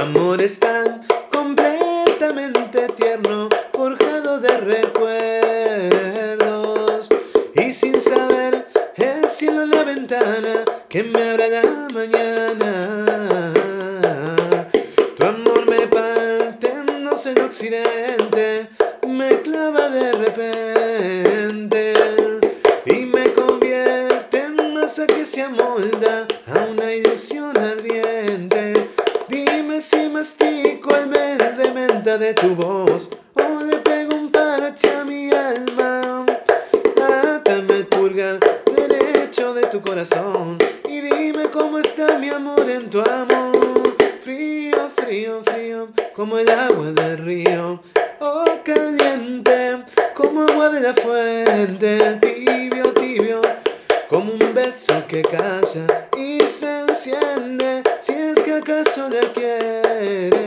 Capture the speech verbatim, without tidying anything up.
amor es tan completamente tierno, forjado de recuerdos, y sin saber el cielo en la ventana que me abra la mañana. Tu amor me parte, no sé, en occidente, me clava de repente y me convierte en masa que se amolda a una ilusión ardiente. Dime si mastico el verde menta de tu voz o le pego un parche a mi alma. Átame, purga, derecho de tu corazón, y dime cómo está mi amor en tu amor. Frío, frío, frío, como el agua del río, o caliente, como agua de la fuente. Tibio, tibio, como un beso que calla y se enciende, si es que acaso la quieres.